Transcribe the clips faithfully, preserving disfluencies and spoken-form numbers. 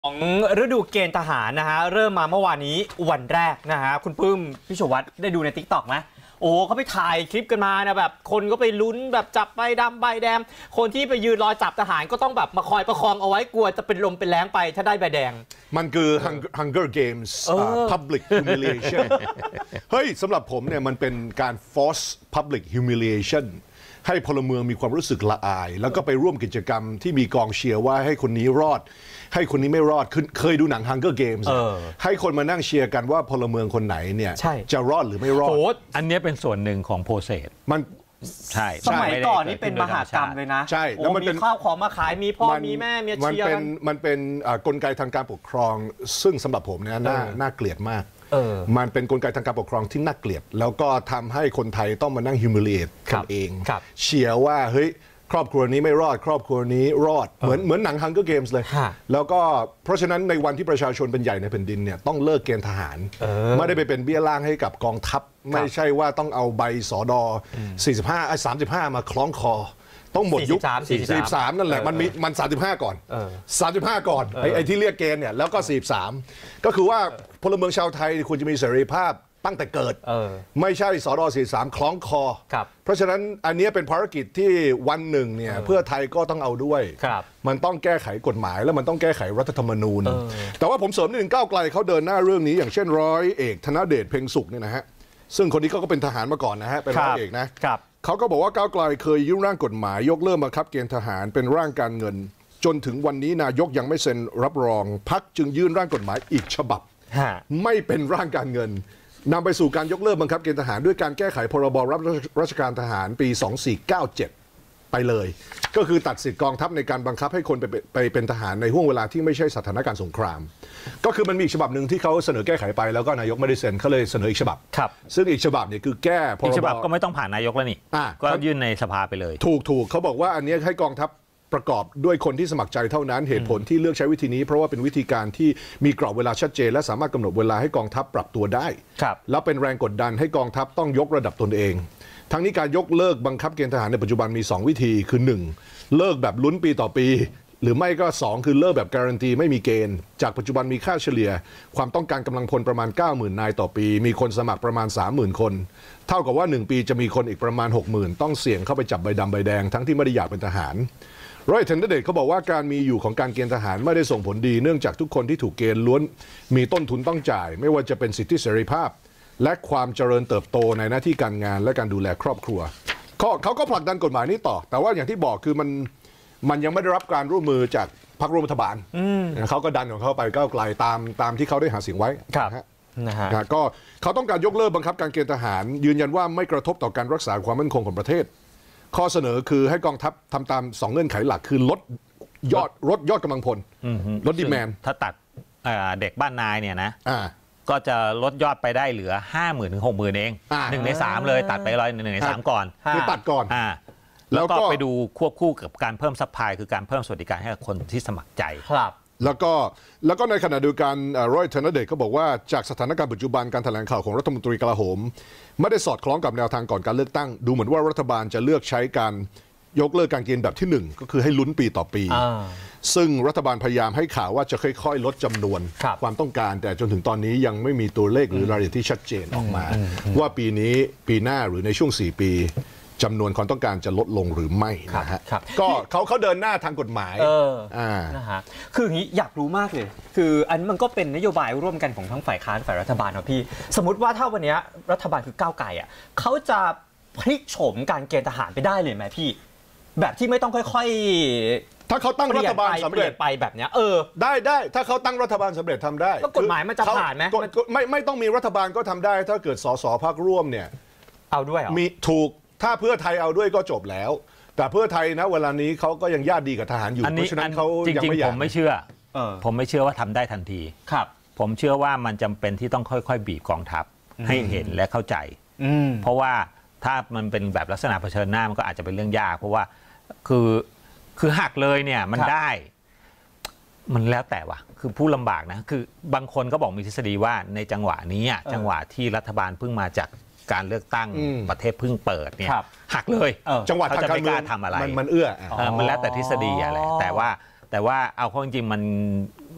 ของฤดูเกณฑ์ทหารนะฮะเริ่มมาเมื่อวานนี้วันแรกนะฮะคุณปื้มพี่ชวัฒน์ได้ดูใน ติ๊กต็อก ไหมโอ้เขาไปถ่ายคลิปกันมานะแบบคนก็ไปลุ้นแบบจับใบดำใบแดงคนที่ไปยืนรอจับทหารก็ต้องแบบมาคอยประคองเอาไว้กลัวจะเป็นลมเป็นแรงไปถ้าได้ใบแดงมันคือ Hunger Games Public Humiliation เฮ้ยสำหรับผมเนี่ยมันเป็นการ force public humiliation ให้พลเมืองมีความรู้สึกละอายแล้วก็ไปร่วมกิจกรรมที่มีกองเชียร์ว่าให้คนนี้รอดให้คนนี้ไม่รอดเคยดูหนัง Hunger Games ให้คนมานั่งเชียร์กันว่าพลเมืองคนไหนเนี่ยจะรอดหรือไม่รอดอันนี้เป็นส่วนหนึ่งของโปรเซสมันใช่สมัยก่อนนี่เป็นมหากรรมเลยนะใช่แล้วมันเป็นข้าวของมาขายมีพ่อมีแม่มีเชียร์กันมันเป็นกลไกทางการปกครองซึ่งสำหรับผมเนี่ยน่าน่าเกลียดมากมันเป็นกลไกทางการปกครองที่น่าเกลียดแล้วก็ทำให้คนไทยต้องมานั่ง humiliate กันเองเชียร์ว่าเฮ้ยครอบครัวนี้ไม่รอดครอบครัวนี้รอดเหมือนเหมือนหนัง Hunger Games เลยแล้วก็เพราะฉะนั้นในวันที่ประชาชนเป็นใหญ่ในแผ่นดินเนี่ยต้องเลิกเกณฑ์ทหารไม่ได้ไปเป็นเบี้ยล่างให้กับกองทัพไม่ใช่ว่าต้องเอาใบสดสี่สิบห้า สามสิบห้ามาคล้องคอต้องหมดยุคสี่สิบสามนั่นแหละมันมีมันสามสิบห้าก่อนสามสิบห้าก่อนไอ้ไอ้ที่เรียกเกณฑ์เนี่ยแล้วก็สี่สิบสามก็คือว่าพลเมืองชาวไทยควรจะมีเสรีภาพตั้งแต่เกิดไม่ใช่สดสี่สิบสามคล้องคอเพราะฉะนั้นอันนี้เป็นภารกิจที่วันหนึ่งเนี่ยเพื่อไทยก็ต้องเอาด้วยมันต้องแก้ไขกฎหมายแล้วมันต้องแก้ไขรัฐธรรมนูญแต่ว่าผมเสริมนิดนึงก้าวไกลเขาเดินหน้าเรื่องนี้อย่างเช่นร้อยเอกธนเดชเพ็งสุขเนี่ยนะฮะซึ่งคนนี้เขาก็เป็นทหารมาก่อนนะฮะเป็นร้อยเอกนะเขาก็บอกว่าก้าวไกลเคยยื่นร่างกฎหมายยกเลิกบังคับเกณฑ์ทหารเป็นร่างการเงินจนถึงวันนี้นายกยังไม่เซ็นรับรองพรรคจึงยื่นร่างกฎหมายอีกฉบับไม่เป็นร่างการเงินนำไปสู่การยกเลิกบังคับเกณฑ์ทหารด้วยการแก้ไขพรบรับราชการทหารปีสองสี่เก้าเจ็ดไปเลยก็คือตัดสิทธิกองทัพในการบังคับให้คนไปไปเป็นทหารในห่วงเวลาที่ไม่ใช่สถานการณ์สงครามก็คือมันมีอีกฉบับหนึ่งที่เขาเสนอแก้ไขไปแล้วก็นายกไม่ได้เซ็นเขาเลยเสนออีกฉบับซึ่งอีกฉบับเนี่ยคือแก้พรบอีกฉบับก็ไม่ต้องผ่านนายกแล้วนี่ก็ยื่นในสภาไปเลยถูกถูกเขาบอกว่าอันนี้ให้กองทัพประกอบด้วยคนที่สมัครใจเท่านั้นเหตุผลที่เลือกใช้วิธีนี้เพราะว่าเป็นวิธีการที่มีกรอบเวลาชัดเจนและสามารถกำหนดเวลาให้กองทัพปรับตัวได้แล้วเป็นแรงกดดันให้กองทัพต้องยกระดับตนเองทั้งนี้การยกเลิกบังคับเกณฑ์ทหารในปัจจุบันมีสองวิธีคือหนึ่งเลิกแบบลุ้นปีต่อปีหรือไม่ก็สองคือเลิกแบบการันตีไม่มีเกณฑ์จากปัจจุบันมีค่าเฉลี่ยความต้องการกำลังพลประมาณ เก้าหมื่น นายต่อปีมีคนสมัครประมาณ สามหมื่น คนเท่ากับว่าหนึ่งปีจะมีคนอีกประมาณ หกหมื่น ต้องเสี่ยงเข้าไปจับใบดำใบแดงทั้งที่ไม่ได้อยากเป็นทหารร้อยเอกธนเดชเขาบอกว่าการมีอยู่ของการเกณฑ์ทหารไม่ได้ส่งผลดีเนื่องจากทุกคนที่ถูกเกณฑ์ล้วนมีต้นทุนต้องจ่ายไม่ว่าจะเป็นสิทธิเสรีภาพและความเจริญเติบโตในหน้าที่การงานและการดูแลครอบครัวเขาเขาก็ผลักดันกฎหมายนี้ต่อแต่ว่าอย่างที่บอกคือมันมันยังไม่ได้รับการร่วมมือจากพรรคร่วมรัฐบาลเขาก็ดันของเขาไปก้าวไกลตามตามที่เขาได้หาเสียงไว้นะฮะก็เขาต้องการยกเลิกบังคับการเกณฑ์ทหารยืนยันว่าไม่กระทบต่อการรักษาความมั่นคงของประเทศข้อเสนอคือให้กองทัพทำตามสองเงื่อนไขหลักคือลดยอดลดยอดกำลังพลลดดีแมนถ้าตัดเด็กบ้านนายเนี่ยนะก็จะลดยอดไปได้เหลือห้าหมื่นถึงหกหมื่นเองหนึ่งในสามเลยตัดไปร้อยหนึ่งในสามก่อนคือตัดก่อนแล้วก็ไปดูควบคู่กับการเพิ่มซัพพลายคือการเพิ่มสวัสดิการให้กับคนที่สมัครใจครับแล้วก็แล้วก็ในขณะเดียวกันร้อยเอกธนเดชก็บอกว่าจากสถานการณ์ปัจจุบันการแถลงข่าวของรัฐมนตรีกลาโหมไม่ได้สอดคล้องกับแนวทางก่อนการเลือกตั้งดูเหมือนว่ารัฐบาลจะเลือกใช้การยกเลิกการเกณฑ์แบบที่หนึ่งก็คือให้ลุ้นปีต่อปีซึ่งรัฐบาลพยายามให้ข่าวว่าจะค่อยๆลดจำนวนความต้องการแต่จนถึงตอนนี้ยังไม่มีตัวเลขหรือรายละเอียดที่ชัดเจนออกมาว่าปีนี้ปีหน้าหรือในช่วงสี่ปีจำนวนความต้องการจะลดลงหรือไม่นะฮะก็เขาเขาเดินหน้าทางกฎหมายนะฮะคืออย่างนี้อยากรู้มากเลยคืออันนี้มันก็เป็นนโยบายร่วมกันของทั้งฝ่ายค้านฝ่ายรัฐบาลนะพี่สมมติว่าถ้าวันนี้รัฐบาลคือก้าวไกลอ่ะเขาจะพลิกโฉมการเกณฑ์ทหารไปได้เลยไหมพี่แบบที่ไม่ต้องค่อยๆถ้าเขาตั้งรัฐบาลสำเร็จไปแบบนี้เออได้ได้ถ้าเขาตั้งรัฐบาลสำเร็จทำได้ก็กฎหมายมันจะผ่านไหมไม่ไม่ต้องมีรัฐบาลก็ทำได้ถ้าเกิดสสพรรคร่วมเนี่ยเอาด้วยมีถูกถ้าเพื่อไทยเอาด้วยก็จบแล้วแต่เพื่อไทยนะเวลานี้เขาก็ยังญาติดีกับทหารอยู่เพราะฉะนั้นเขายังไม่อยากผมไม่เชื่อผมไม่เชื่อว่าทำได้ทันทีครับผมเชื่อว่ามันจำเป็นที่ต้องค่อยๆบีบกองทัพให้เห็นและเข้าใจเพราะว่าถ้ามันเป็นแบบลักษณะเผชิญหน้ามันก็อาจจะเป็นเรื่องยากเพราะว่าคือคือหักเลยเนี่ยมันได้มันแล้วแต่ว่าคือผู้ลำบากนะคือบางคนก็บอกมีทฤษฎีว่าในจังหวะนี้จังหวะที่รัฐบาลเพิ่งมาจากการเลือกตั้งประเทศเพิ่งเปิดเนี่ยหักเลยจังหวะทางการเมืองทำอะไรมันเอื้อมันแล้วแต่ทฤษฎีอะไรแต่ว่าแต่ว่าเอาเข้าจริงๆมัน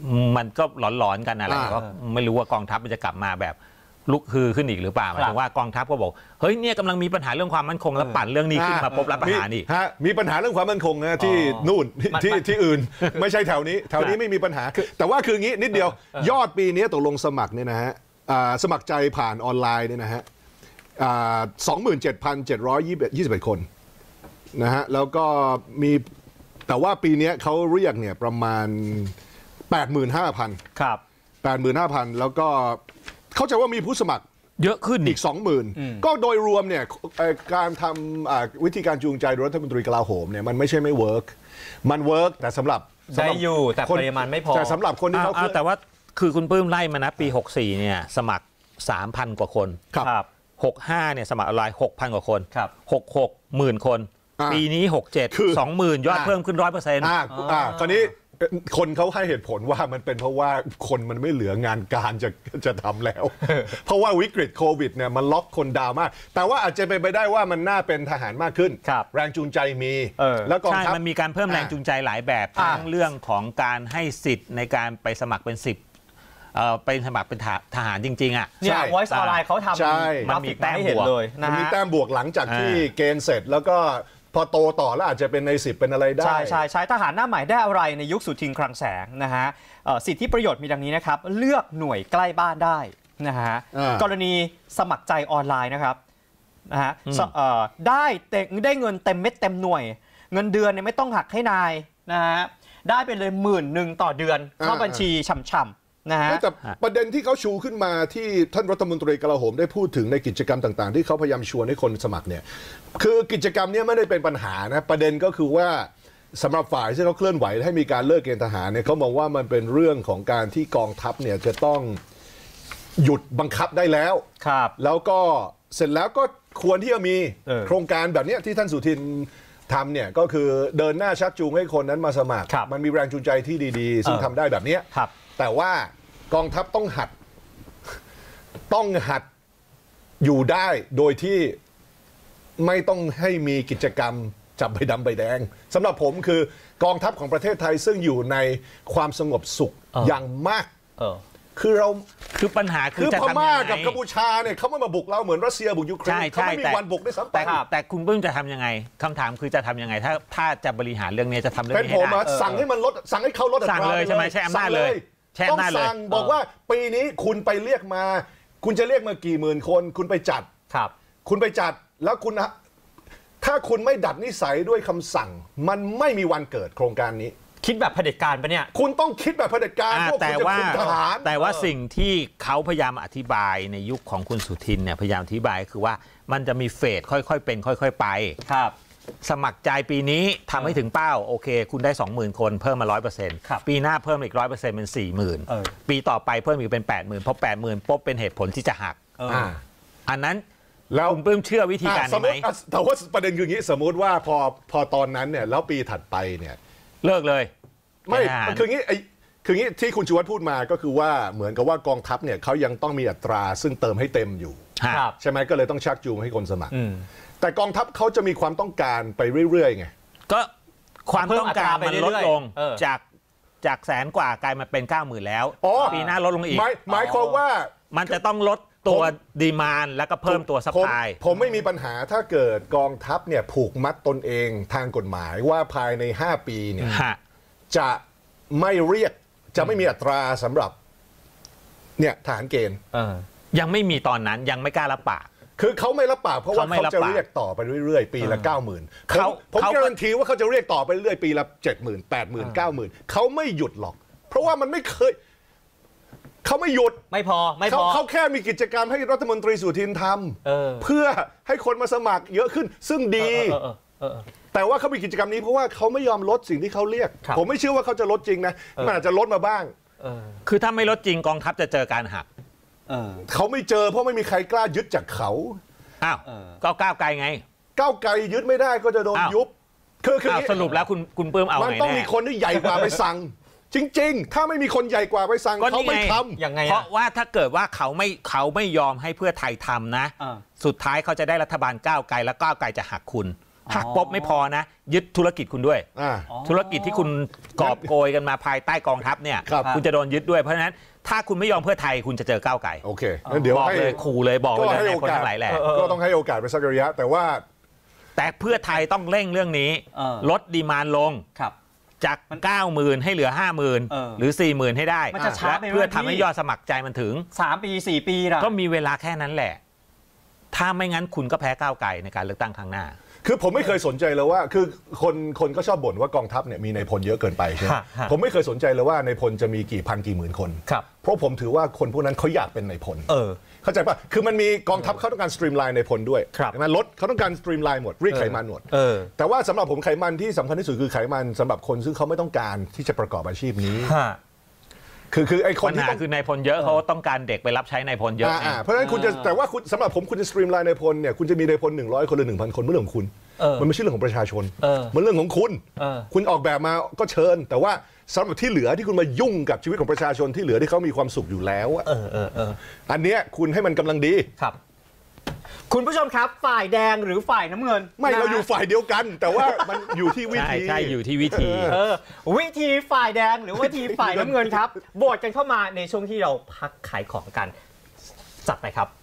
มันก็หลอนๆกันอะไรก็ไม่รู้ว่ากองทัพมันจะกลับมาแบบลุกฮือขึ้นอีกหรือเปล่าหมายถึงว่ากองทัพก็บอกเฮ้ยเนี่ยกำลังมีปัญหาเรื่องความมั่นคงแล้วปั่นเรื่องนี้ขึ้นมาปุ๊บรับประหารอีกฮะมีปัญหาเรื่องความมั่นคงนะที่นู่นที่ที่อื่นไม่ใช่แถวนี้แถวนี้ไม่มีปัญหาแต่ว่าคืองี้นิดเดียวยอดปีนี้ตกลงสมัครเนี่ยนะฮะสมัครใจผ่านออนไลน์เนี่ยนะฮะสองหมื่นเจ็ดพันเจ็ดร้อยยี่สิบเอ็ดคนนะฮะแล้วก็มีแต่ว่าปีนี้เขาเรียกเนี่ยประมาณ แปดหมื่นห้าพันครับแปดหมื่นห้าพัน แล้วก็เข้าใจว่ามีผู้สมัครเยอะขึ้นอีก สองหมื่น ก็โดยรวมเนี่ยการทำวิธีการจูงใจโดยรัฐมนตรีกลาโหมเนี่ยมันไม่ใช่ไม่เวิร์กมันเวิร์กแต่สำหรับได้อยู่แต่ปริมาณไม่พอแต่สำหรับคนที่เขาแต่ว่าคือคุณปื้มไล่มานะปีหกสี่เนี่ยสมัคร สามพัน กว่าคนครับหกห้าเนี่ยสมัครออนไลน์ หกพัน กว่าคนครับหกหก หมื่นคนปีนี้หกเจ็ด สองหมื่นยอดเพิ่มขึ้น ร้อยเปอร์เซ็นต์อ่าอ่าตอนนี้คนเขาให้เหตุผลว่ามันเป็นเพราะว่าคนมันไม่เหลืองานการจะจะทำแล้ว เพราะว่าวิกฤตโควิดเนี่ยมันล็อกคนดาวมากแต่ว่าอาจจะเป็นไปได้ว่ามันน่าเป็นทหารมากขึ้นแรงจูงใจมีแล้วกองทัพมันมีการเพิ่มแรงจูงใจหลายแบบทั้งเรื่องของการให้สิทธิ์ในการไปสมัครเป็นสิบเป็นสมัครเป็นทหารจริงๆอ่ะเนี่ย Voice ออนไลน์เขาทำมันมีแต้มบวกเลยมันมีแต้มบวกหลังจากที่เกณฑ์เสร็จแล้วก็พอโตต่อแล้วอาจจะเป็นในสิบเป็นอะไรได้ใช่ใช่ใช่ทหารหน้าใหม่ได้อะไรในยุคสุทินคลังแสงนะฮะสิทธิประโยชน์มีดังนี้นะครับเลือกหน่วยใกล้บ้านได้นะฮะกรณีสมัครใจออนไลน์นะครับนะฮะได้ได้เงินเต็มเม็ดเต็มหน่วยเงินเดือนเนี่ยไม่ต้องหักให้นายนะฮะได้ไปเลยหมื่นหนึ่งต่อเดือนเข้าบัญชีฉ่ำๆนะฮะแต่ประเด็นที่เขาชูขึ้นมาที่ท่านรัฐมนตรีกลาโหมได้พูดถึงในกิจกรรมต่างๆที่เขาพยายามชวนให้คนสมัครเนี่ยคือกิจกรรมนี้ไม่ได้เป็นปัญหานะประเด็นก็คือว่าสำหรับฝ่ายที่เขาเคลื่อนไหวให้มีการเลิกเกณฑ์ทหารเนี่ยเขามองว่ามันเป็นเรื่องของการที่กองทัพเนี่ยจะต้องหยุดบังคับได้แล้วครับแล้วก็เสร็จแล้วก็ควรที่จะมีโครงการแบบนี้ที่ท่านสุทินทำเนี่ยก็คือเดินหน้าชักจูงให้คนนั้นมาสมัครมันมีแรงจูงใจที่ดีๆซึ่งทำได้แบบนี้แต่ว่ากองทัพต้องหัดต้องหัดอยู่ได้โดยที่ไม่ต้องให้มีกิจกรรมจับใบดำใบแดงสำหรับผมคือกองทัพของประเทศไทยซึ่งอยู่ในความสงบสุขอย่างมากคือเราคือปัญหาคือพม่ากับกัมพูชาเนี่ยเขาไม่มาบุกเราเหมือนรัสเซียบุกยูเครนเขาไม่มีวันบุกด้วยซ้ำไปแต่คุณเพิ่งจะทำยังไงคำถามคือจะทำยังไงถ้าถ้าจะบริหารเรื่องนี้จะทำเรื่องนี้ให้ได้สั่งให้มันลดสั่งให้เขาลดสั่งเลยใช่ไหมใช่อำนาจเลยต้องสั่งบอกว่าปีนี้คุณไปเรียกมาคุณจะเรียกมากี่หมื่นคนคุณไปจัดครับคุณไปจัดแล้วคุณนะถ้าคุณไม่ดัดนิสัยด้วยคำสั่งมันไม่มีวันเกิดโครงการนี้คิดแบบเผด็จการปะเนี่ยคุณต้องคิดแบบเผด็จการพวกคุณจะคุมทหารแต่ว่าสิ่งที่เขาพยายามอธิบายในยุคของคุณสุทินเนี่ยพยายามอธิบายคือว่ามันจะมีเฟสค่อยๆเป็นค่อยๆไปครับสมัครใจปีนี้ทำให้ถึงเป้าโอเคคุณได้ สองหมื่น คนเพิ่มมา ร้อยเปอร์เซ็นต์ ปีหน้าเพิ่มอีก ร้อยเปอร์เซ็นต์ เป็น สี่หมื่น ปีต่อไปเพิ่มอีกเป็น แปดหมื่น เพราะ แปดหมื่น ปุ๊บเป็นเหตุผลที่จะหักอันนั้นแล้วคุณเพิ่มเชื่อวิธีการนี้ไหมแต่ว่าประเด็นคืออย่างนี้สมมุติว่าพอพอตอนนั้นเนี่ยแล้วปีถัดไปเนี่ยเลิกเลยไม่คืออย่างนี้ไอ้คืออย่างนี้ที่คุณชูวัฒน์พูดมาก็คือว่าเหมือนกับว่ากองทัพเนี่ยเขายังต้องมีอัตราซึ่งเติมให้เต็มอยู่ใช่ไหมก็เลยต้องชักจูงให้คนสมัครแต่กองทัพเขาจะมีความต้องการไปเรื่อยๆไงก็ความต้องการมันลดลงจากจากแสนกว่ากลายมาเป็นเก้าหมื่นแล้วปีหน้าลดลงอีกหมายความว่ามันจะต้องลดตัวดีมานด์แล้วก็เพิ่มตัวซัพพลายผมไม่มีปัญหาถ้าเกิดกองทัพเนี่ยผูกมัดตนเองทางกฎหมายว่าภายในห้าปีเนี่ยจะไม่เรียกจะไม่มีอัตราสำหรับเนี่ยทหารเกณฑ์ยังไม่มีตอนนั้นยังไม่กล้ารับปากคือเขาไม่รับปากเพราะว่าเขาจะเรียกต่อไปเรื่อยๆปีละเก้าหมื่นเขาผมการันตีว่าเขาจะเรียกต่อไปเรื่อยปีละเจ็ดหมื่นแปดหมื่นเก้าหมื่นเขาไม่หยุดหรอกเพราะว่ามันไม่เคยเขาไม่หยุดไม่พอไม่พอเขาแค่มีกิจกรรมให้รัฐมนตรีสุทินทำเพื่อให้คนมาสมัครเยอะขึ้นซึ่งดีแต่ว่าเขามีกิจกรรมนี้เพราะว่าเขาไม่ยอมลดสิ่งที่เขาเรียกผมไม่เชื่อว่าเขาจะลดจริงนะมันอาจจะลดมาบ้างคือถ้าไม่ลดจริงกองทัพจะเจอการหักเขาไม่เจอเพราะไม่มีใครกล้ายึดจากเขาอ้าวก็ก้าวไกลไงก้าวไกลยึดไม่ได้ก็จะโดนยุบคือคือสรุปแล้วคุณคุณเพิ่มเอาไงมันต้องมีคนที่ใหญ่กว่าไปสั่งจริงๆถ้าไม่มีคนใหญ่กว่าไปสั่งเขาไม่ทำยังไงเพราะว่าถ้าเกิดว่าเขาไม่เขาไม่ยอมให้เพื่อไทยทำนะสุดท้ายเขาจะได้รัฐบาลก้าวไกลแล้วก้าวไกลจะหักคุณหักปุ๊บไม่พอนะยึดธุรกิจคุณด้วยธุรกิจที่คุณกอบโกยกันมาภายใต้กองทัพเนี่ยคุณจะโดนยึดด้วยเพราะฉะนั้นถ้าคุณไม่ยอมเพื่อไทยคุณจะเจอก้าวไกลโอเคงั้นเดี๋ยวบอกเลยขู่เลยบอกเลยในคนทั้งหลายแหละก็ต้องให้โอกาสไปสักระยะแต่ว่าแต่เพื่อไทยต้องเร่งเรื่องนี้ลดดีมานด์ลงจาก เก้าหมื่น ให้เหลือ ห้าหมื่น หรือ สี่หมื่น ให้ได้และเพื่อทำให้ยอดสมัครใจมันถึงสามปีสี่ปีละก็มีเวลาแค่นั้นแหละถ้าไม่งั้นคุณก็แพ้ก้าวไกลในการเลือกตั้งครั้งหน้าคือผมไม่เคยสนใจเลยว่าคือคนคนก็ชอบบ่นว่ากองทัพเนี่ยมีนายพลเยอะเกินไปใช่ไหมผมไม่เคยสนใจเลยว่านายพลจะมีกี่พันกี่หมื่นคนเพราะผมถือว่าคนพวกนั้นเขาอยากเป็นนายพลเข้าใจป่ะคือมันมีกองทัพเขาต้องการสตรีมไลน์นายพลด้วยนะรถเขาต้องการสตรีมไลน์หมดรีดไขมันหมดแต่ว่าสำหรับผมไขมันที่สำคัญที่สุดคือไขมันสำหรับคนซึ่งเขาไม่ต้องการที่จะประกอบอาชีพนี้คือคือไอ้คนที่ต้องคือนายพลเยอะเขาต้องการเด็กไปรับใช้นายพลเยอะเพราะฉะนั้นคุณจะแต่ว่าคุณสำหรับผมคุณจะสตรีมไลน์นายพลเนี่ยคุณจะมีนายพลหนึ่งร้อยคนหรือหนึ่งพันคนเรื่องของคุณมันไม่ใช่เรื่องของประชาชนมันเรื่องของคุณคุณออกแบบมาก็เชิญแต่ว่าสำหรับที่เหลือที่คุณมายุ่งกับชีวิตของประชาชนที่เหลือที่เขามีความสุขอยู่แล้วอันเนี้ยคุณให้มันกำลังดีครับคุณผู้ชมครับฝ่ายแดงหรือฝ่ายน้ำเงินไม่เราอยู่ฝ่ายเดียวกันแต่ว่ามันอยู่ที่วิธีใช่อยู่ที่วิธีวิธีฝ่ายแดงหรือวิธีฝ่ายน้ำเงินครับโหวตกันเข้ามาในช่วงที่เราพักขายของกันจัดไปครับ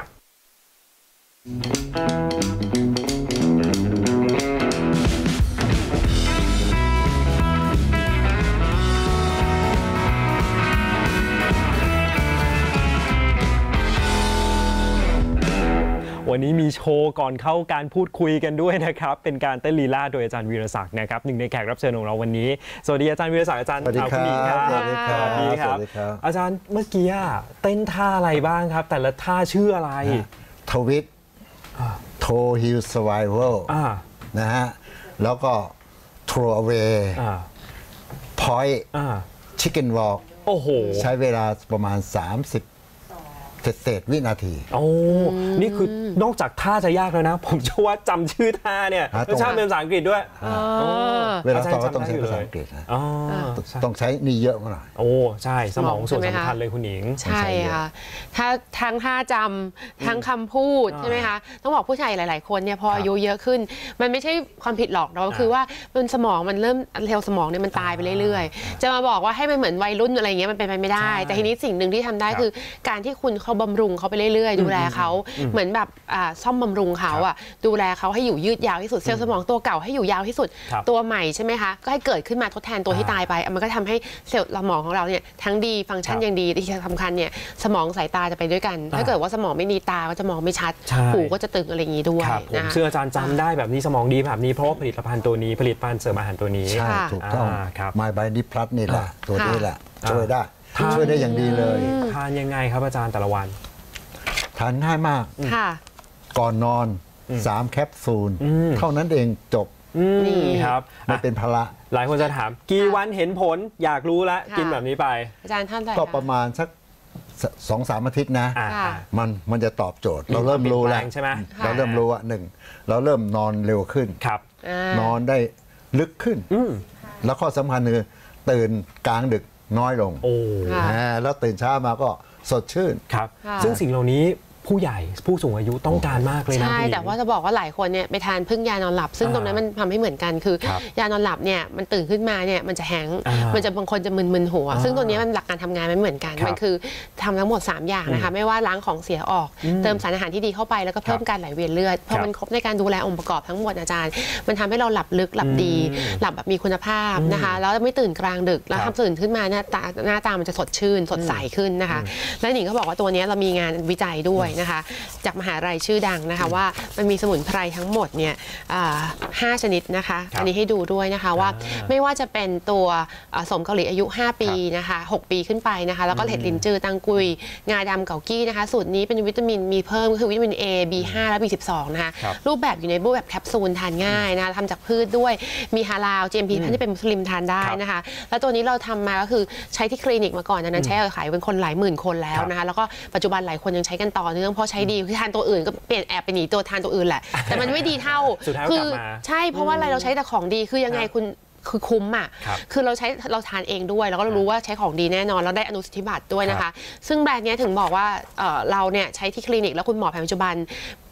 วันนี้มีโชว์ก่อนเข้าการพูดคุยกันด้วยนะครับเป็นการเต้นลีลาโดยอาจารย์วีรศักดิ์นะครับหนึ่งในแขกรับเชิญของเราวันนี้สวัสดีอาจารย์วีรศักดิ์อาจารย์สวัสดีครับสวัสดีครับสวัสดีครับอาจารย์เมื่อกี้เต้นท่าอะไรบ้างครับแต่ละท่าชื่ออะไรทวิตโทฮิลสไวเวลนะฮะแล้วก็ทรูอเวย์พอยต์ชิคเก้นวอล์กโอ้โหใช้เวลาประมาณสามสิบเศษวินาทีโอ้นี่คือนอกจากท่าจะยากแล้วนะผมเชื่อว่าจำชื่อท่าเนี่ยต้องใช้เป็นภาษาอังกฤษด้วยเวลาสอนก็ต้องใช้ภาษาอังกฤษนะต้องใช้นี่เยอะมากโอ้ใช่สมองส่วนสำคัญเลยคุณหญิงใช่ค่ะถ้าทั้งท่าจำทั้งคำพูดใช่ไหมคะต้องบอกผู้ชายหลายๆคนเนี่ยพออายุเยอะขึ้นมันไม่ใช่ความผิดหรอกเราคือว่ามันสมองมันเริ่มเร็วสมองเนี่ยมันตายไปเรื่อยๆจะมาบอกว่าให้มันเหมือนวัยรุ่นอะไรเงี้ยมันเป็นไปไม่ได้แต่ทีนี้สิ่งหนึ่งที่ทำได้คือการที่คุณเขาบำรุงเขาไปเรื่อยๆดูแลเขาเหมือนแบบซ่อมบำรุงเขาอ่ะดูแลเขาให้อยู่ยืดยาวที่สุดเซลล์สมองตัวเก่าให้อยู่ยาวที่สุดตัวใหม่ใช่ไหมคะก็ให้เกิดขึ้นมาทดแทนตัวที่ตายไปมันก็ทำให้เซลล์สมองของเราเนี่ยทั้งดีฟังก์ชันยังดีที่สำคัญเนี่ยสมองสายตาจะไปด้วยกันถ้าเกิดว่าสมองไม่ดีตาก็จะมองไม่ชัดหูก็จะตึงอะไรอย่างนี้ด้วยนะเชื่ออาจารย์จำได้แบบนี้สมองดีแบบนี้เพราะว่าผลิตภัณฑ์ตัวนี้ผลิตภัณฑ์เสริมอาหารตัวนี้ใช่ถูกต้องMy Body Plus นี่แหละตัวนี้แหละช่วยได้ช่วยได้อย่างดีเลยทานยังไงครับอาจารย์แต่ละวันทานง่ายมากก่อนนอนสามแคปซูลเท่านั้นเองจบนี่ครับไม่เป็นภาระหลายคนจะถามกี่วันเห็นผลอยากรู้แล้วกินแบบนี้ไปอาจารย์ท่านก็ประมาณสักสองสามอาทิตย์นะมันมันจะตอบโจทย์เราเริ่มรู้แล้วใช่ไหมเราเริ่มรู้ว่าหนึ่งเราเริ่มนอนเร็วขึ้นครับนอนได้ลึกขึ้นแล้วข้อสำคัญคือตื่นกลางดึกน้อยลงแล้วตื่นเช้ามาก็สดชื่นครับซึ่งสิ่งเหล่านี้ผู้ใหญ่ผู้สูงอายุต้องการมากเลยนะใช่แต่ว่าจะบอกว่าหลายคนเนี่ยไปทานพึ่งยานอนหลับซึ่งตรงนั้นมันทำให้เหมือนกันคือยานอนหลับเนี่ยมันตื่นขึ้นมาเนี่ยมันจะแห้งมันจะบางคนจะมึนๆหัวซึ่งตัวนี้มันหลักการทำงานไม่เหมือนกันมันคือทำทั้งหมดสามอย่างนะคะไม่ว่าล้างของเสียออกเติมสารอาหารที่ดีเข้าไปแล้วก็เพิ่มการไหลเวียนเลือดเพราะมันครบในการดูแลองค์ประกอบทั้งหมดอาจารย์มันทำให้เราหลับลึกหลับดีหลับแบบมีคุณภาพนะคะแล้วไม่ตื่นกลางดึกแล้วทำตื่นขึ้นมาหน้าตาหน้าตามันจะสดชื่นสดใสขึ้นนะคะและหนิงก็บอกว่าตัวนี้เรามีงานวิจัยด้วยนะคะจากมหาลัยชื่อดังนะคะว่ามันมีสมุนไพรทั้งหมดเนี่ยห้าชนิดนะคะอันนี้ให้ดูด้วยนะคะว่าไม่ว่าจะเป็นตัวสมเกาหลีอายุห้าปีนะคะหกปีขึ้นไปนะคะแล้วก็เห็ดลินจือตังกุยงาดำเกากี้นะคะสูตรนี้เป็นวิตามินมีเพิ่มก็คือวิตามิน A บี ห้า และ บี สิบสอง นะคะรูปแบบอยู่ในรูปแบบแคปซูลทานง่ายนะคะทำจากพืชด้วยมีฮาลาล จี เอ็ม พี ที่เป็นมุสลิมทานได้นะคะแล้วตัวนี้เราทำมาก็คือใช้ที่คลินิกมาก่อนนั้นใช้ขายเป็นคนหลายหมื่นคนแล้วนะคะแล้วก็ปัจจุบันหลายคนยังใช้กันต่อเนื่องเพราะใช้ดีทานตัวอื่นก็เปลี่ยนแอบไปหนีตัวทานตัวอื่นแหละแต่มันไม่ดีเท่าคือใช่เพราะว่าอะไรเราใช้แต่ของดีคือยังไงคุณคือคุ้มอ่ะคือเราใช้เราทานเองด้วยแล้วก็รู้ว่าใช้ของดีแน่นอนแล้วได้อนุสิทธิบัตรด้วยนะคะซึ่งแบรนด์นี้ถึงบอกว่าเราเนี่ยใช้ที่คลินิกแล้วคุณหมอแผนปัจจุบัน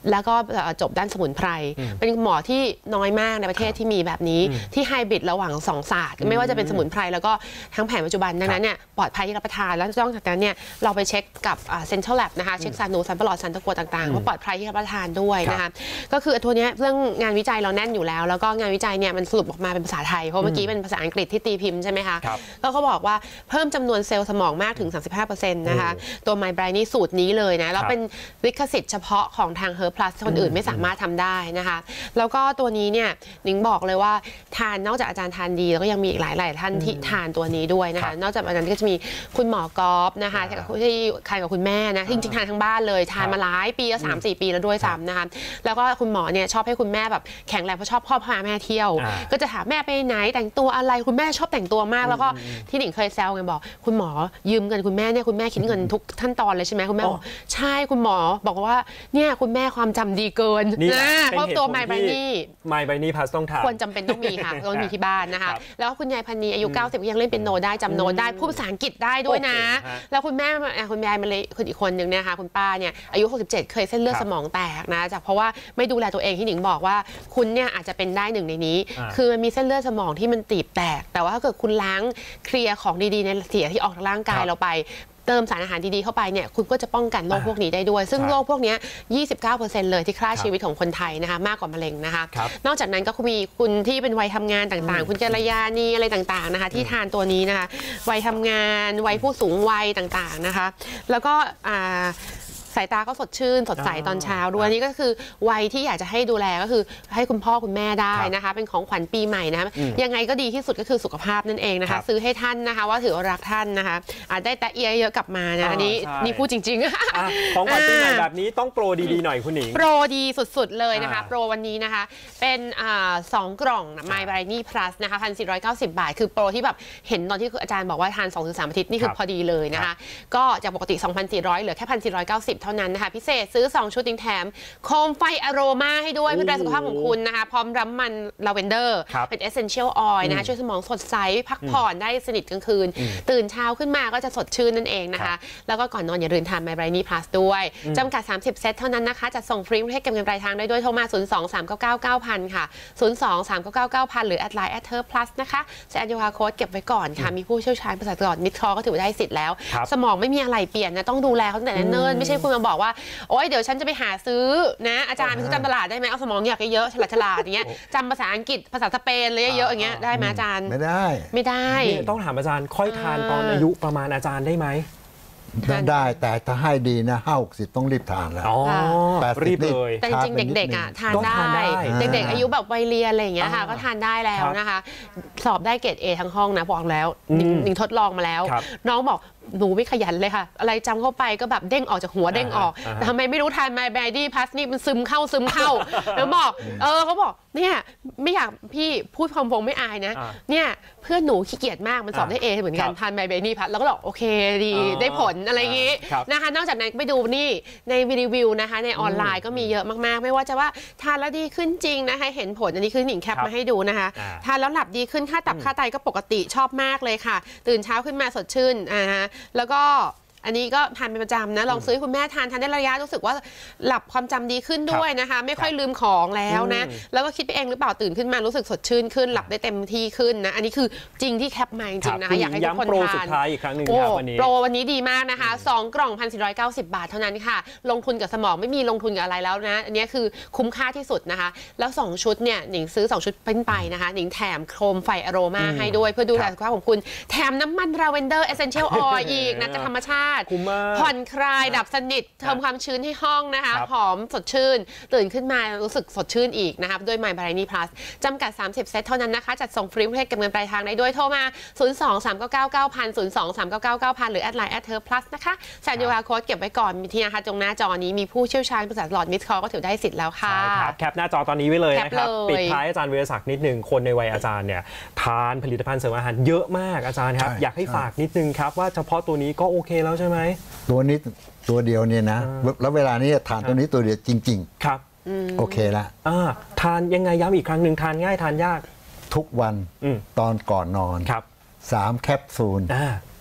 แล้วก็จบด้านสมุนไพรเป็นหมอที่น้อยมากในประเทศที่มีแบบนี้ที่ไฮบริดระหว่างสองศาสตร์ไม่ว่าจะเป็นสมุนไพรแล้วก็ทั้งแผนปัจจุบันดังนั้นเนี่ยปลอดภัยที่รับประทานแล้วนอกจากนั้นเนี่ยเราไปเช็คกับเซ็นทรัลแลบนะคะเช็คสารหนูสารปลอดสารตะกั่วต่างๆว่าปลอดภัยที่รับประทานด้วยนะคะก็คือตัวนี้เรื่องงานวิจัยเราแน่นอยู่แล้วแล้วก็งานวิจัยเนี่ยมันสรุปออกมาเป็นภาษาไทยเพราะเมื่อกี้เป็นภาษาอังกฤษที่ตีพิมพ์ใช่ไหมคะแล้วเขาบอกว่าเพิ่มจำนวนเซลล์สมองมากถึง สามสิบห้าเปอร์เซ็นต์ นะคะตัวไมไบรนี่สูตรนี้เลยนะแล้วเป็นลิขสิทธิ์เฉพาะของทาง Herb Plus คนอื่นไม่สามารถทำได้นะคะแล้วก็ตัวนี้เนี่ยนิ้งบอกเลยว่าทานนอกจากอาจารย์ทานดีแล้วก็ยังมีอีกหลายหลายท่านที่ทานตัวนี้ด้วยนะคะนอกจากนั้นก็จะมีคุณหมอกอล์ฟนะคะที่ทานกับคุณแม่นะจริงๆทานทั้งบ้านเลยทานมาหลายปีแล้วสามสี่ปีแล้วด้วยซ้ำนะคะแล้วก็คุณหมอเนี่ยชอบให้คุณแม่แบบแข็งแรงเพราะชอบพ่อพาแม่เที่ยวก็จะถามแม่ไปไหนแต่งตัวอะไรคุณแม่ชอบแต่งตัวมากแล้วก็ที่หนิงเคยแซวกันบอกคุณหมอยืมเงินคุณแม่เนี่ยคุณแม่คิดเงินทุกขั้นตอนเลยใช่ไหมคุณแม่บอกใช่คุณหมอบอกว่าเนี่ยคุณแม่ความจำดีเกินนะเพราะตัวไมไบรนี่ไมไบรนี่พลัสต้องทานควรจำเป็นต้องมีค่ะต้องมีที่บ้านนะคะแล้วคุณยายพันนีอายุเก้าสิบยังเล่นเปียโนได้จำโน้ตได้พูดภาษาอังกฤษได้ด้วยนะแล้วคุณแม่คุณยายมาเลยคนอีกคนนึงเนี่ยค่ะคุณป้าเนี่ยอายุหกสิบเจ็ดเคยเส้นเลือดสมองแตกนะจากเพราะว่าไม่ดูแลตัวเองที่หนิงบอกว่าคุณเนี่ยอาจจะเป็นได้หนึ่งในนี้คือมันมีเส้นเลือดสมองที่มันตีบแตกแต่ว่าถ้าเกิดคุณล้างเคลียร์ของดีๆในเสียที่ออกจากร่างกายเราไปเติมสารอาหารดีๆเข้าไปเนี่ยคุณก็จะป้องกันโรคพวกนี้ได้ด้วยซึ่งโรคพวกนี้ ยี่สิบเก้าเปอร์เซ็นต์ เลยที่ฆ่าชีวิตของคนไทยนะคะมากกว่ามะเร็งนะคะนอกจากนั้นก็มีคุณที่เป็นวัยทำงานต่างๆคุณกัลยาณีอะไรต่างๆนะคะที่ทานตัวนี้นะคะวัยทำงานวัยผู้สูงวัยต่างๆนะคะแล้วก็สายตาก็สดชื่นสดใสตอนเช้าด้วยนี่ก็คือวัยที่อยากจะให้ดูแลก็คือให้คุณพ่อคุณแม่ได้นะคะเป็นของขวัญปีใหม่นะยังไงก็ดีที่สุดก็คือสุขภาพนั่นเองนะคะซื้อให้ท่านนะคะว่าถือว่ารักท่านนะคะอาจได้แตะเอียเยอะกลับมานะอันนี้นี่พูดจริงๆของขวัญปีใหม่แบบนี้ต้องโปรดีๆหน่อยคุณหนิงโปรดีสุดๆเลยนะคะโปรวันนี้นะคะเป็นสองกล่องไมไบรนี่พลัสนะคะพันสี่ร้อยเก้าสิบบาทคือโปรที่แบบเห็นตอนที่อาจารย์บอกว่าทาน สองถึงสาม อาทิตย์นี่คือพอดีเลยนะคะก็จากปกติ สองพันสี่ร้อย เหลือแค่ หนึ่งพันสี่ร้อยเก้าสิบ เท่านั้นนะคะพิเศษซื้อสองชุดติงแถมโคมไฟอโรมาให้ด้วยเพื่อดูแลสุขภาพของคุณนะคะพร้อมน้ำมันลาเวนเดอร์เป็น Essential Oil นะคะช่วยสมองสดใสพักผ่อนได้สนิทกลางคืนตื่นเช้าขึ้นมาก็จะสดชื่นนั่นเองนะคะแล้วก็ก่อนนอนอย่าลืมทานไมไบรนี่พลัสด้วยจำกัดสามสิบเซตเท่านั้นนะคะจะส่งฟรีประเทศเก็บเงินปลายทางได้ด้วยโทรมาศูนย์ สอง สาม เก้า เก้า เก้า ศูนย์ ศูนย์ ค่ะศูนย์ สอง สาม เก้า เก้า เก้า ศูนย์ หรือแอดไลน์แอดเทอร์พลัสนะคะแซนยูฮาโค้ดเก็บไว้ก่อนค่ะมีผู้เชี่ยวชาญภาษาตลอดมิดคอก็ถือได้สิทธิ์แล้วสมองไม่มีอะไรเปลี่ยนนะต้องดูแลเขาตั้งแต่เนิ่นๆไม่ใช่คุณมาบอกว่าโอ๊ยเดี๋ยวฉันจะไปหาซื้อนะอาจารย์คือจำตลาดได้ไหมเอาสมองอยากเยอะฉลาดฉลาดอย่างเงี้ยจำภาษาอังกฤษภาษาสเปนเลยเยอะอย่างเงี้ยได้ไหมอาจารย์ไม่ได้ไม่ได้ต้องถามอาจารย์ค่อยทานตอนอายุประมาณอาจารย์ได้ไหมได้แต่ถ้าให้ดีนะห้าหกสิบต้องรีบทานแล้วรีบเลยแต่จริงๆเด็กๆอ่ะทานได้เด็กๆอายุแบบวัยเรียนอะไรอย่างเงี้ยค่ะก็ทานได้แล้วนะคะสอบได้เกรด เอ ทั้งห้องนะบอกแล้วหนิงทดลองมาแล้วน้องบอกหนูไม่ขยันเลยค่ะอะไรจำเข้าไปก็แบบเด้งออกจากหัวเด้งออกแต่ทำไมไม่รู้ทานไมไบรนี่พลัสนี่มันซึมเข้าซึมเข้าแล้วบอกเออเขาบอกเนี่ยไม่อยากพี่พูดความฟงไม่อายนะเนี่ยเพื่อนหนูขี้เกียจมากมันสอบได้เอเหมือนกันทานไมไบรนี่พลัสแล้วก็บอกโอเคดีได้ผลอะไรอย่างงี้นะคะนอกจากนั้นไปดูนี่ในรีวิวนะคะในออนไลน์ก็มีเยอะมากๆไม่ว่าจะว่าทานแล้วดีขึ้นจริงนะคะเห็นผลอันนี้คือหนิงแคปมาให้ดูนะคะทานแล้วหลับดีขึ้นค่าตับค่าไตก็ปกติชอบมากเลยค่ะตื่นเช้าขึ้นมาสดชื่นอ่าแล้วก็อันนี้ก็ทานเป็นประจำนะลองซื้อคุณแม่ทานทานได้ระยะรู้สึกว่าหลับความจำดีขึ้นด้วยนะคะไม่ค่อยลืมของแล้วนะแล้วก็คิดไปเองหรือเปล่าตื่นขึ้นมารู้สึกสดชื่นขึ้นหลับได้เต็มที่ขึ้นนะอันนี้คือจริงที่แคปมาจริงๆนะคะอยากให้ทุกคนทานโปรสุดท้ายอีกครั้งหนึ่งครับวันนี้โปรวันนี้ดีมากนะคะสองกล่อง หนึ่งพันสี่ร้อยเก้าสิบบาทเท่านั้นค่ะลงทุนกับสมองไม่มีลงทุนกับอะไรแล้วนะอันนี้คือคุ้มค่าที่สุดนะคะแล้วสองชุดเนี่ยหนิงซื้อสองชุดเป็นไปนะคะหนิงแถมโคมไฟอโรมาให้ด้วยเพื่อดูแลสุขภาพของคุณแถมน้ำมันลาเวนเดอร์ Essential Oil อีกนะจากธรรมชาติผ่อนคลายดับสนิทเติมความชื้นให้ห้องนะคะหอมสดชื่นตื่นขึ้นมารู้สึกสดชื่นอีกนะคะด้วยไมไบรนี่พลัสจำกัดสามสิบเซตเท่านั้นนะคะจัดส่งฟรีประเทศเก็บเงินปลายทางได้ด้วยโทรมาศูนย์ สอง สาม เก้า เก้า เก้า ศูนย์ ศูนย์ สอง สาม เก้า เก้า เก้า ศูนย์ หรือแอดไลน์แอดเทอร์พลัสนะคะแซนยูอาร์โค้ดเก็บไว้ก่อนมีที่นะคะตรงหน้าจอนี้มีผู้เชี่ยวชาญภาษาตลอดมิดคอก็ถือได้สิทธิ์แล้วค่ะแคปหน้าจอตอนนี้ไว้เลยนะครับปิดท้ายอาจารย์วีรศักดิ์นิดนึงคนในวัยอาจารย์เนี่ยทานผลิตภัณฑ์เสริมอาหารเยอะมากอาจารย์ครับอยากให้ฝากนิดนึงครับว่าเฉพาะตัวนี้ก็โอเคแล้วใช่ไหมตัวนี้ตัวเดียวเนี่ยนะแล้วเวลานี้ทานตัวนี้ตัวเดียวจริงๆครับโอเคละทานยังไงย้ำอีกครั้งหนึ่งทานง่ายทานยากทุกวันตอนก่อนนอนสามแคปซูลจบ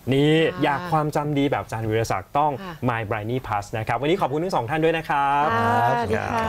นี่อยากความจำดีแบบอาจารย์วีรศักดิ์ต้อง My Briny Plus นะครับวันนี้ขอบคุณทั้งสองท่านด้วยนะครับสวัสดีค่ะ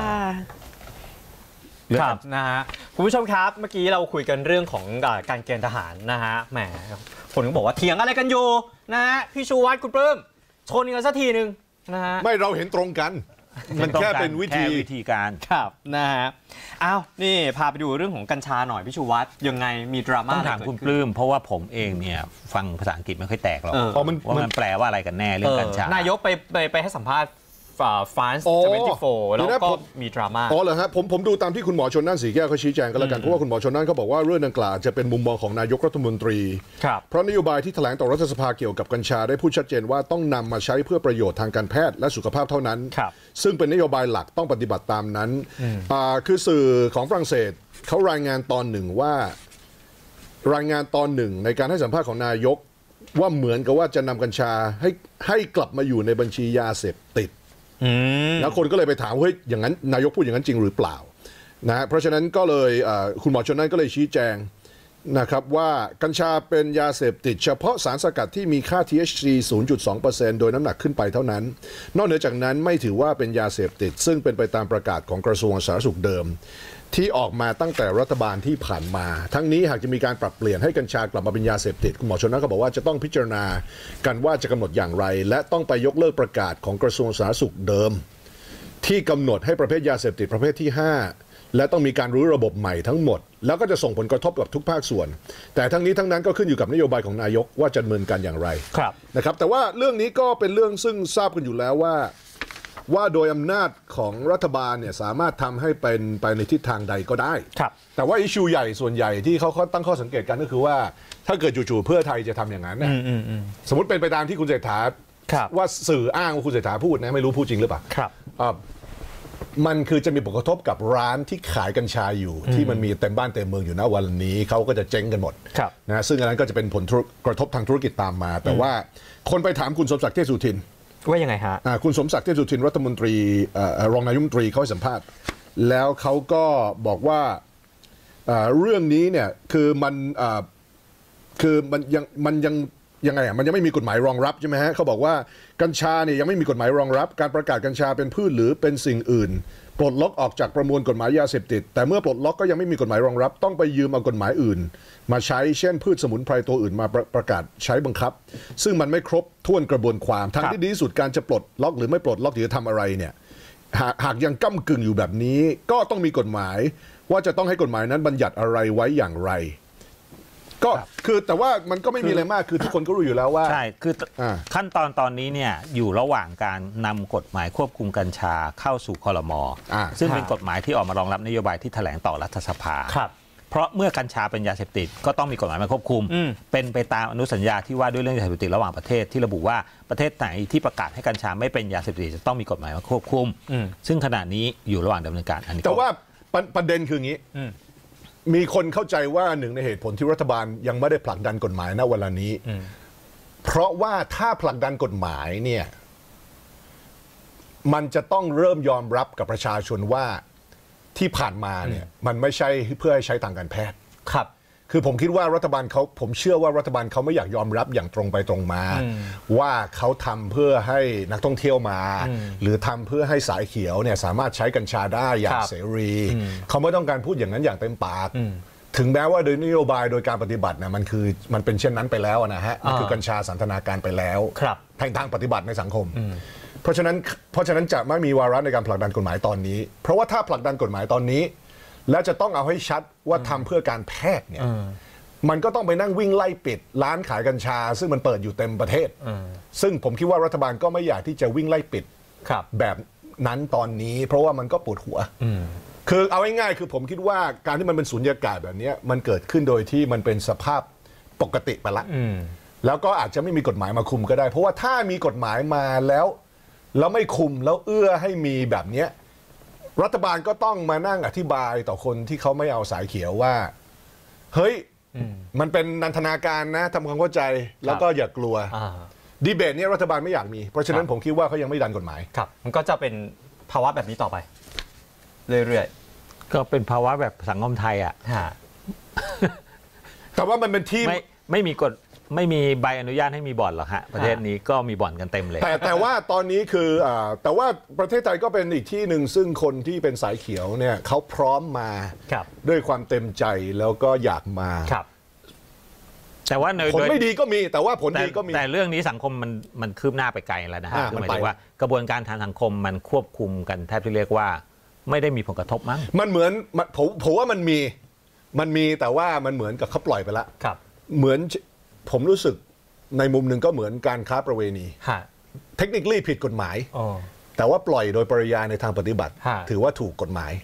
ครับนะฮะคุณผู้ชมครับเมื่อกี้เราคุยกันเรื่องของการเกณฑ์ทหารนะฮะแหมคนก็บอกว่าเถียงอะไรกันอยู่นะฮะพี่ชูวัฒน์คุณปลื้มชนกันสักทีหนึ่งนะฮะไม่เราเห็นตรงกันมันแค่เป็นวิธีวิธีการครับนะฮะอ้าวนี่พาไปดูเรื่องของกัญชาหน่อยพี่ชูวัฒน์ยังไงมีดราม่าต้องถามคุณปลื้มเพราะว่าผมเองเนี่ยฟังภาษาอังกฤษไม่ค่อยแตกหรอกว่ามันแปลว่าอะไรกันแน่เรื่องกัญชานายกไปไปไปให้สัมภาษณ์ฟรานซ์เซเวนตี้โฟร์แล้วก็มีดราม่าอ๋อเหรอฮะผมผมดูตามที่คุณหมอชลน่านสีแก้วเขาชี้แจงกันแล้วกันเพราะว่าคุณหมอชลน่านเขาบอกว่าเรื่องดังกล่าวจะเป็นมุมมองของนายกรัฐมนตรีเพราะนโยบายที่แถลงต่อรัฐสภาเกี่ยวกับกัญชาได้พูดชัดเจนว่าต้องนำมาใช้เพื่อประโยชน์ทางการแพทย์และสุขภาพเท่านั้นซึ่งเป็นนโยบายหลักต้องปฏิบัติตามนั้นคือสื่อของฝรั่งเศสเขารายงานตอนหนึ่งว่ารายงานตอนหนึ่งในการให้สัมภาษณ์ของนายกว่าเหมือนกับว่าจะนำกัญชาให้ให้กลับมาอยู่ในบัญชียาเสพติดแล้วคนก็เลยไปถามเฮ้ยอย่างนั้นนายกพูดอย่างนั้นจริงหรือเปล่านะเพราะฉะนั้นก็เลยคุณหมอชลน่านก็เลยชี้แจงนะครับว่ากัญชาเป็นยาเสพติดเฉพาะสารสกัดที่มีค่า ที เอช ซี ศูนย์จุดสองเปอร์เซ็นต์ โดยน้ำหนักขึ้นไปเท่านั้นนอกเหนือจากนั้นไม่ถือว่าเป็นยาเสพติดซึ่งเป็นไปตามประกาศของกระทรวงสาธารณสุขเดิมที่ออกมาตั้งแต่รัฐบาลที่ผ่านมาทั้งนี้หากจะมีการปรับเปลี่ยนให้กัญชากลับมาเป็นยาเสพติดคุณหมอชลน่านก็บอกว่าจะต้องพิจารณากันว่าจะกำหนดอย่างไรและต้องไปยกเลิกประกาศของกระทรวงสาธารณสุขเดิมที่กำหนดให้ประเภทยาเสพติดประเภทที่ห้าและต้องมีการรื้อระบบใหม่ทั้งหมดแล้วก็จะส่งผลกระทบกับทุกภาคส่วนแต่ทั้งนี้ทั้งนั้นก็ขึ้นอยู่กับนโยบายของนายกว่าจะดำเนินการอย่างไรนะครับแต่ว่าเรื่องนี้ก็เป็นเรื่องซึ่งทราบกันอยู่แล้วว่าว่าโดยอำนาจของรัฐบาลเนี่ยสามารถทำให้เป็นไปในทิศทางใดก็ได้แต่ว่าอิชชูใหญ่ส่วนใหญ่ที่เขาตั้งข้อสังเกตกันก็คือว่าถ้าเกิดจู่ๆเพื่อไทยจะทำอย่างนั้นนะสมมติเป็นไปตามที่คุณเศรษฐาว่าสื่ออ้างว่าคุณเศรษฐาพูดนะไม่รู้พูดจริงหรือเปล่ามันคือจะมีผลกระทบกับร้านที่ขายกัญชาอยู่ที่มันมีเต็มบ้านเต็มเมืองอยู่นะวันนี้เขาก็จะเจ๊งกันหมดนะซึ่งอันนั้นก็จะเป็นผลกระทบทางธุรกิจตามมาแต่ว่าคนไปถามคุณสมศักดิ์เทพสุทินว่ายังไงฮะคุณสมศักดิ์เทพสุทินรัฐมนตรีรองนายกรัฐมนตรีเขาให้สัมภาษณ์แล้วเขาก็บอกว่าเรื่องนี้เนี่ยคือมันคือมันยังมันยังยังไงอ่ะมันยังไม่มีกฎหมายรองรับใช่ไหมฮะเขาบอกว่ากัญชาเนี่ยยังไม่มีกฎหมายรองรับการประกาศกัญชาเป็นพืชหรือเป็นสิ่งอื่นปลดล็อกออกจากประมวลกฎหมายยาเสพติดแต่เมื่อปลดล็อกก็ยังไม่มีกฎหมายรองรับต้องไปยืมเอากฎหมายอื่นมาใช้เช่นพืชสมุนไพรตัวอื่นมาประประกาศใช้บังคับซึ่งมันไม่ครบถ้วนกระบวนความทางที่ดีที่สุดการจะปลดล็อกหรือไม่ปลดล็อกหรือจะทำอะไรเนี่ยหากหากยังก้ำกึ่งอยู่แบบนี้ก็ต้องมีกฎหมายว่าจะต้องให้กฎหมายนั้นบัญญัติอะไรไว้อย่างไรก็คือแต่ว่ามันก็ไม่มีอะไรมากคือทุกคนก็รู้อยู่แล้วว่าใช่คือขั้นตอนตอนนี้เนี่ยอยู่ระหว่างการนำกฎหมายควบคุมกัญชาเข้าสู่ครม.ซึ่งเป็นกฎหมายที่ออกมารองรับนโยบายที่แถลงต่อรัฐสภาเพราะเมื่อกัญชาเป็นยาเสพติดก็ต้องมีกฎหมายมาควบคุมเป็นไปตามอนุสัญญาที่ว่าด้วยเรื่องยาเสพติดระหว่างประเทศที่ระบุว่าประเทศไหนที่ประกาศให้กัญชาไม่เป็นยาเสพติดจะต้องมีกฎหมายมาควบคุมซึ่งขณะนี้อยู่ระหว่างดำเนินการอันนี้แต่ว่าประเด็นคืออย่างนี้มีคนเข้าใจว่าหนึ่งในเหตุผลที่รัฐบาลยังไม่ได้ผลักดันกฎหมายณเวลานี้เพราะว่าถ้าผลักดันกฎหมายเนี่ยมันจะต้องเริ่มยอมรับกับประชาชนว่าที่ผ่านมาเนี่ยมันไม่ใช่เพื่อให้ใช้ทางการแพทย์ครับคือผมคิดว่ารัฐบาลเขาผมเชื่อว่ารัฐบาลเขาไม่อยากยอมรับอย่างตรงไปตรงมาว่าเขาทำเพื่อให้นักท่องเที่ยวมาหรือทำเพื่อให้สายเขียวเนี่ยสามารถใช้กัญชาได้อย่างเสรีเขาไม่ต้องการพูดอย่างนั้นอย่างเต็มปากถึงแม้ว่าโดยนโยบายโดยการปฏิบัติเนี่ยมันคือมันเป็นเช่นนั้นไปแล้วนะฮะมันคือกัญชาสันทนาการไปแล้วทางทางปฏิบัติในสังคมเพราะฉะนั้นเพราะฉะนั้นจะไม่มีวาระในการผลักดันกฎหมายตอนนี้เพราะว่าถ้าผลักดันกฎหมายตอนนี้แล้วจะต้องเอาให้ชัดว่าทำเพื่อการแพทย์เนี่ยมันก็ต้องไปนั่งวิ่งไล่ปิดร้านขายกัญชาซึ่งมันเปิดอยู่เต็มประเทศซึ่งผมคิดว่ารัฐบาลก็ไม่อยากที่จะวิ่งไล่ปิดแบบนั้นตอนนี้เพราะว่ามันก็ปวดหัวคือเอาง่ายๆคือผมคิดว่าการที่มันเป็นสุญญากาศแบบนี้มันเกิดขึ้นโดยที่มันเป็นสภาพปกติไปละแล้วก็อาจจะไม่มีกฎหมายมาคุมก็ได้เพราะว่าถ้ามีกฎหมายมาแล้วแล้วไม่คุมแล้วเอื้อให้มีแบบนี้รัฐบาลก็ต้องมานั่งอธิบายต่อคนที่เขาไม่เอาสายเขียวว่าเฮ้ยมันเป็นนันทนาการนะทำความเข้าใจแล้วก็อย่ากลัวดีเบตนี้รัฐบาลไม่อยากมีเพราะฉะนั้นผมคิดว่าเขายังไม่ดันกฎหมายครับมันก็จะเป็นภาวะแบบนี้ต่อไปเรื่อยๆก็เป็นภาวะแบบสังคมไทยอ่ะแต่ว่ามันเป็นที่ไม่ไม่มีกฎไม่มีใบอนุญาตให้มีบ่อนหรอกฮะประเทศนี้ก็มีบ่อนกันเต็มเลยแต่แต่ว่าตอนนี้คืออ่าแต่ว่าประเทศไทยก็เป็นอีกที่หนึ่งซึ่งคนที่เป็นสายเขียวเนี่ยเขาพร้อมมาด้วยความเต็มใจแล้วก็อยากมาแต่ว่าผลไม่ดีก็มีแต่ว่าผลดีก็มีแต่เรื่องนี้สังคมมันมันคืบหน้าไปไกลแล้วนะฮะคือหมายถึงว่ากระบวนการทางสังคมมันควบคุมกันแทบจะเรียกว่าไม่ได้มีผลกระทบมั้งมันเหมือนผมผมว่ามันมีมันมีแต่ว่ามันเหมือนกับเขาปล่อยไปแล้วเหมือนผมรู้สึกในมุมหนึ่งก็เหมือนการค้าประเวณีเทคนิคลี่ผิดกฎหมายแต่ว่าปล่อยโดยปริยายในทางปฏิบัติถือว่าถูกกฎหมาย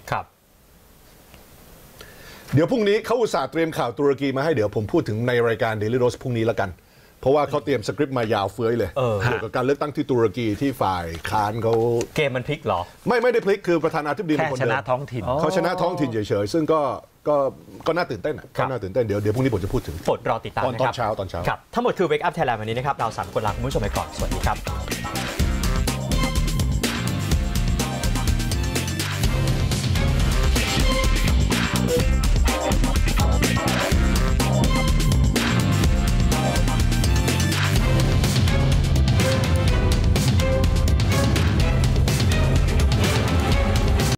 เดี๋ยวพรุ่งนี้เขาอุตส่าห์เตรียมข่าวตุรกีมาให้เดี๋ยวผมพูดถึงในรายการ Daily Dose พรุ่งนี้แล้วกันเพราะว่าเขาเตรียมสคริปต์มายาวเฟ้ยเลยเกี่ยวกับการเลือกตั้งที่ตุรกีที่ฝ่ายค้านเขาเกมมันพลิกหรอไม่ไม่ได้พลิกคือประธานาธิบดีแค่ชนะท้องถิ่นเขาชนะท้องถิ่นเฉยๆซึ่งก็ก็ก็น่าตื่นเต้นก็น่าตื่นเต้นเดี๋ยวเดี๋ยวพรุ่งนี้ผมจะพูดถึงโปรดรอติดตามตอนเช้าตอนเช้าครับทั้งหมดคือ Wake Up Thailand วันนี้นะครับเราสามคนลาคุณผู้ชมไปก่อนสวัสดีครับ